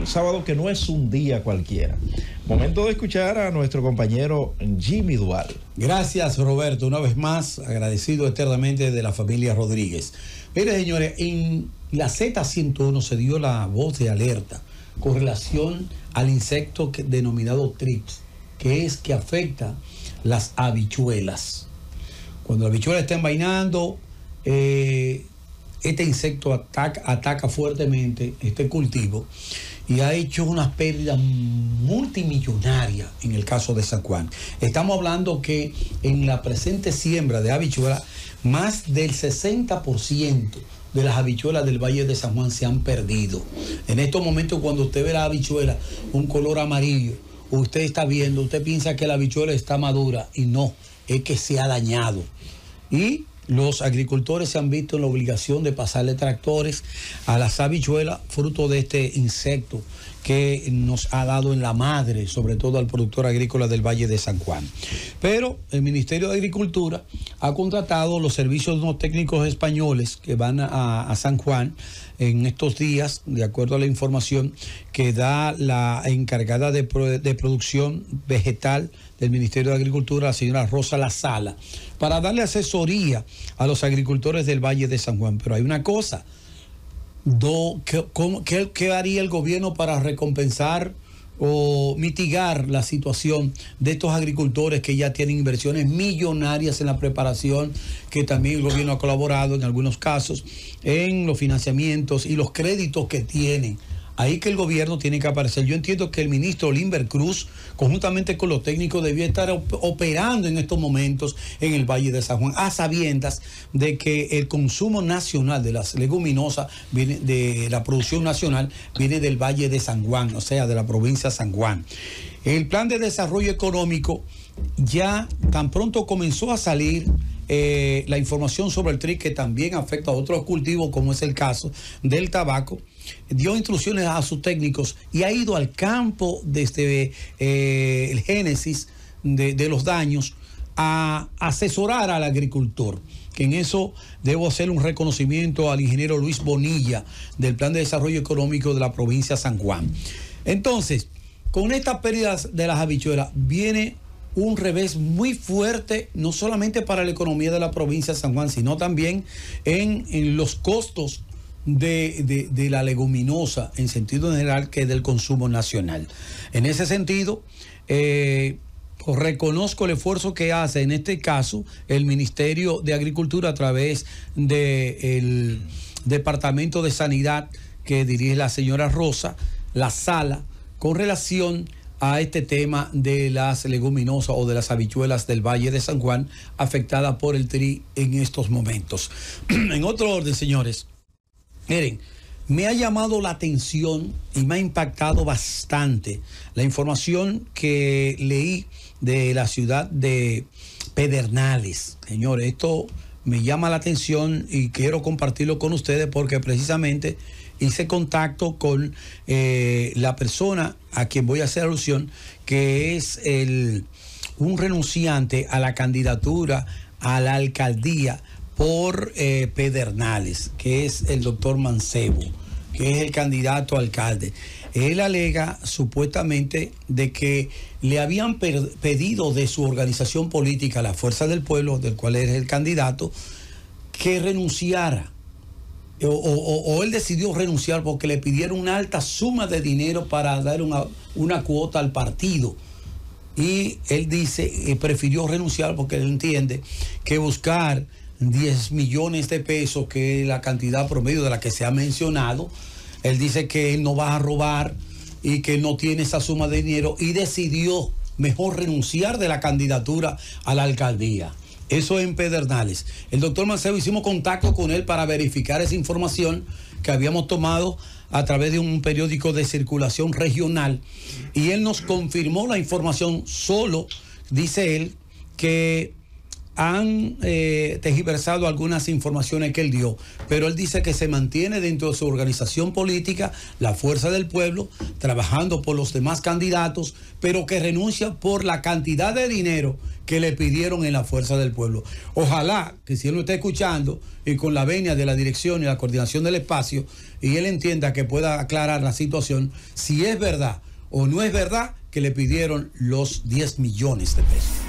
sábado que no es un día cualquiera. Momento de escuchar a nuestro compañero Jimmy Dual. Gracias, Roberto, una vez más, agradecido eternamente de la familia Rodríguez. Mire, señores, en la Z101 se dio la voz de alerta con relación al insecto denominado Trips, que es que afecta las habichuelas. Cuando la habichuela está envainando, este insecto ataca fuertemente este cultivo y ha hecho unas pérdidas multimillonarias en el caso de San Juan. Estamos hablando que en la presente siembra de habichuela, más del 60% de las habichuelas del Valle de San Juan se han perdido. En estos momentos, cuando usted ve la habichuela, un color amarillo, usted está viendo, usted piensa que la habichuela está madura y no, es que se ha dañado. Y los agricultores se han visto en la obligación de pasarle tractores a las habichuelas, fruto de este insecto que nos ha dado en la madre, sobre todo al productor agrícola del Valle de San Juan. Pero el Ministerio de Agricultura ha contratado los servicios de unos técnicos españoles que van a San Juan en estos días, de acuerdo a la información que da la encargada de producción vegetal del Ministerio de Agricultura, la señora Rosa La Sala, para darle asesoría a los agricultores del Valle de San Juan. Pero hay una cosa, ¿qué haría el gobierno para recompensar o mitigar la situación de estos agricultores que ya tienen inversiones millonarias en la preparación, que también el gobierno ha colaborado en algunos casos en los financiamientos y los créditos que tienen? Ahí que el gobierno tiene que aparecer. Yo entiendo que el ministro Limber Cruz, conjuntamente con los técnicos, debía estar operando en estos momentos en el Valle de San Juan, a sabiendas de que el consumo nacional de las leguminosas, de la producción nacional, viene del Valle de San Juan, o sea, de la provincia de San Juan. El plan de desarrollo económico ya tan pronto comenzó a salir la información sobre el trigo, que también afecta a otros cultivos, como es el caso del tabaco. Dio instrucciones a sus técnicos y ha ido al campo desde el génesis de los daños a asesorar al agricultor, que en eso debo hacer un reconocimiento al ingeniero Luis Bonilla del Plan de Desarrollo Económico de la provincia de San Juan. Entonces, con estas pérdidas de las habichuelas viene un revés muy fuerte, no solamente para la economía de la provincia de San Juan, sino también en los costos de la leguminosa en sentido general, que es del consumo nacional. En ese sentido, reconozco el esfuerzo que hace en este caso el Ministerio de Agricultura a través del Departamento de Sanidad que dirige la señora Rosa La Sala, con relación a este tema de las leguminosas o de las habichuelas del Valle de San Juan afectadas por el tri en estos momentos. En otro orden, señores, miren, me ha llamado la atención y me ha impactado bastante la información que leí de la ciudad de Pedernales. Señores, esto me llama la atención y quiero compartirlo con ustedes porque precisamente hice contacto con la persona a quien voy a hacer alusión, que es un renunciante a la candidatura a la alcaldía por Pedernales, que es el doctor Mancebo, que es el candidato a alcalde. Él alega supuestamente de que le habían pedido de su organización política, la Fuerza del Pueblo, del cual es el candidato, que renunciara. O él decidió renunciar porque le pidieron una alta suma de dinero para dar una cuota al partido. Y él dice, prefirió renunciar porque él entiende que buscar 10 millones de pesos, que es la cantidad promedio de la que se ha mencionado, él dice que él no va a robar y que no tiene esa suma de dinero, y decidió mejor renunciar de la candidatura a la alcaldía. Eso en Pedernales. El doctor Mancebo, hicimos contacto con él para verificar esa información que habíamos tomado a través de un periódico de circulación regional, y él nos confirmó la información. Solo dice él que han tergiversado algunas informaciones que él dio, pero él dice que se mantiene dentro de su organización política, la Fuerza del Pueblo, trabajando por los demás candidatos, pero que renuncia por la cantidad de dinero que le pidieron en la Fuerza del Pueblo. Ojalá que si él no está escuchando y con la venia de la dirección y la coordinación del espacio, y él entienda que pueda aclarar la situación, si es verdad o no es verdad que le pidieron los 10 millones de pesos.